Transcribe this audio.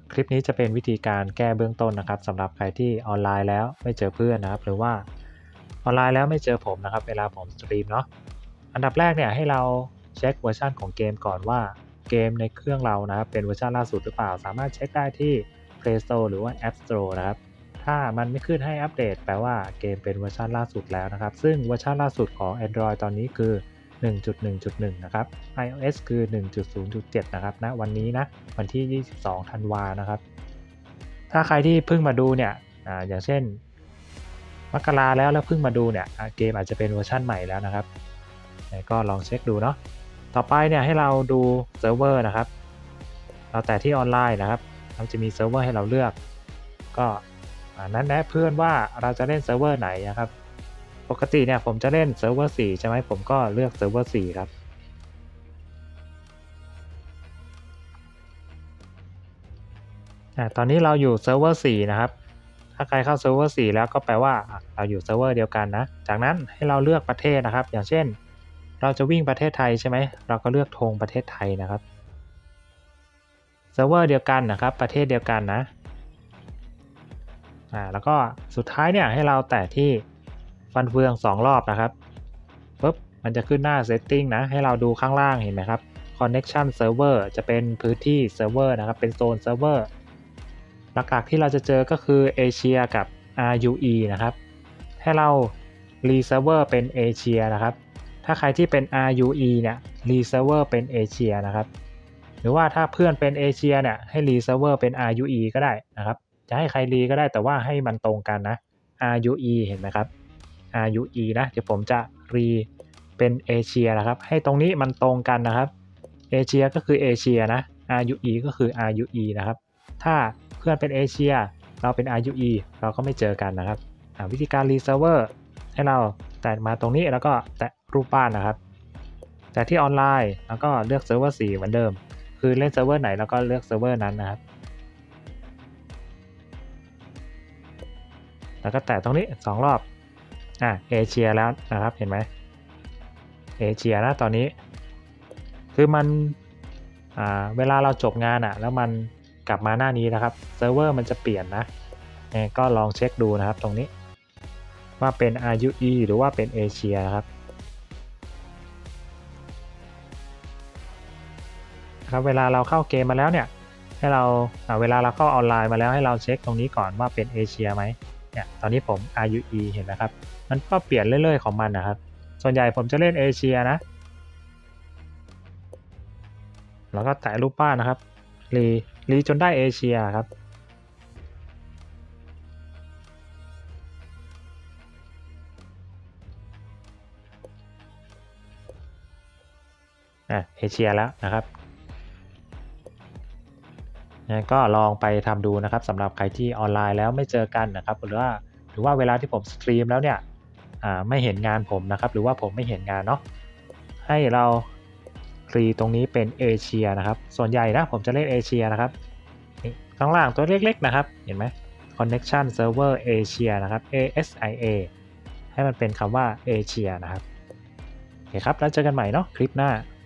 คลิปนี้จะเป็นวิธีการแก้เบื้องต้นนะครับสำหรับใครที่ออนไลน์แล้วไม่เจอเพื่อนนะครับหรือว่าออนไลน์แล้วไม่เจอผมนะครับเวลาผมสตรีมเนาะอันดับแรกเนี่ยให้เราเช็คเวอร์ชันของเกมก่อนว่าเกมในเครื่องเรานะครับเป็นเวอร์ชันล่าสุดหรือเปล่าสามารถเช็คได้ที่ Play Store หรือว่า App Store นะครับถ้ามันไม่ขึ้นให้อัปเดตแปลว่าเกมเป็นเวอร์ชันล่าสุดแล้วนะครับซึ่งเวอร์ชันล่าสุดของ Android ตอนนี้คือ 1.1.1 นะครับ iOS คือ 1.0.7 นะครับณวันนี้นะวันที่22ธันวานะครับถ้าใครที่เพิ่งมาดูเนี่ยอย่างเช่นมกราแล้วเพิ่งมาดูเนี่ยเกมอาจจะเป็นเวอร์ชันใหม่แล้วนะครับก็ลองเช็คดูเนาะต่อไปเนี่ยให้เราดูเซิร์ฟเวอร์นะครับเราแต่ที่ออนไลน์นะครับมันจะมีเซิร์ฟเวอร์ให้เราเลือกก็นั้นแนะเพื่อนว่าเราจะเล่นเซิร์ฟเวอร์ไหนนะครับปกติเนี่ยผมจะเล่นเซิร์ฟเวอร์4ใช่ไหมผมก็เลือกเซิร์ฟเวอร์4ครับตอนนี้เราอยู่เซิร์ฟเวอร์4นะครับถ้าใครเข้าเซิร์ฟเวอร์4แล้วก็แปลว่าเราอยู่เซิร์ฟเวอร์เดียวกันนะจากนั้นให้เราเลือกประเทศนะครับอย่างเช่นเราจะวิ่งประเทศไทยใช่ไหมเราก็เลือกธงประเทศไทยนะครับเซิร์ฟเวอร์เดียวกันนะครับประเทศเดียวกันนะแล้วก็สุดท้ายเนี่ยให้เราแตะที่ฟันเฟือง2รอบนะครับปุ๊บมันจะขึ้นหน้า setting นะให้เราดูข้างล่างเห็นไหมครับ connection server จะเป็นพื้นที่เซิร์ฟเวอร์นะครับเป็นโซนเซิร์ฟเวอร์หลักๆที่เราจะเจอก็คือเอเชียกับ RUE นะครับให้เรารีเซิร์ฟเวอร์เป็นเอเชียนะครับถ้าใครที่เป็น RUE เนี่ยรีเซิร์ฟเวอร์เป็นเอเชียนะครับหรือว่าถ้าเพื่อนเป็นเอเชียเนี่ยให้รีเซิร์ฟเวอร์เป็น RUE ก็ได้นะครับจะให้ใครรีก็ได้แต่ว่าให้มันตรงกันนะ RUE เห็นไหมครับ RUE นะเดี๋ยวผมจะรีเป็นเอเชียนะครับให้ตรงนี้มันตรงกันนะครับเอเชียก็คือเอเชียนะ RUE ก็คือ RUE นะครับถ้าเพื่อนเป็นเอเชียเราเป็น RUE เราก็ไม่เจอกันนะครับวิธีการรีเซิร์ฟเวอร์ให้เราแตะมาตรงนี้แล้วก็แตะรูปบ้านนะครับแต่ที่ออนไลน์แล้วก็เลือกเซิร์ฟเวอร์4เหมือนเดิมคือเล่นเซิร์ฟเวอร์ไหนแล้วก็เลือกเซิร์ฟเวอร์นั้นนะครับแล้วก็แตะตรงนี้2รอบเอเชียแล้วนะครับเห็นไหมเอเชียนะตอนนี้คือมันเวลาเราจบงานแล้วมันกลับมาหน้านี้นะครับเซิร์ฟเวอร์มันจะเปลี่ยนนะก็ลองเช็คดูนะครับตรงนี้ว่าเป็น RUE หรือว่าเป็นเอเชียนะครับเวลาเราเข้าเกมมาแล้วเนี่ยให้เราเวลาเราเข้าออนไลน์มาแล้วให้เราเช็คตรงนี้ก่อนว่าเป็นเอเชียไหมเนี่ยตอนนี้ผม RUE เห็นไหมครับมันก็เปลี่ยนเรื่อยๆของมันนะครับส่วนใหญ่ผมจะเล่นเอเชียนะแล้วก็แตะรูปบ้านนะครับรีจนได้เอเชียครับเอเชียแล้วนะครับก็ลองไปทำดูนะครับสำหรับใครที่ออนไลน์แล้วไม่เจอกันนะครับหรือว่าเวลาที่ผมสตรีมแล้วเนี่ยไม่เห็นงานผมนะครับหรือว่าผมไม่เห็นงานเนาะให้เรารีตรงนี้เป็นเอเชียนะครับส่วนใหญ่นะผมจะเล่นเอเชียนะครับข้างล่างตัวเล็กๆนะครับเห็นไหม connection server Asia นะครับ ASIA ให้มันเป็นคำว่าเอเชียนะครับโอเคครับแล้วเจอกันใหม่เนาะคลิปหน้า